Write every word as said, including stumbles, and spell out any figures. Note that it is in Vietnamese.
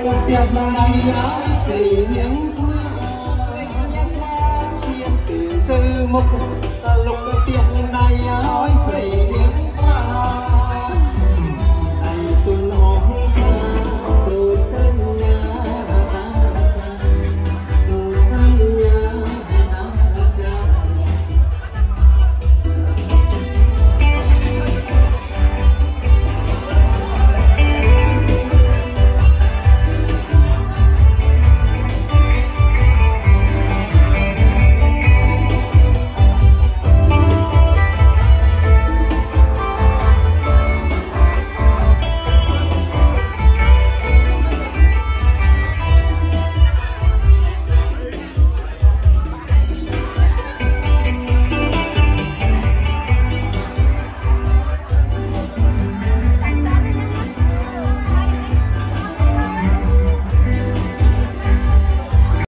tiệp mà đi áo xì những xưa nhân thiên từ từ một lúc tiệp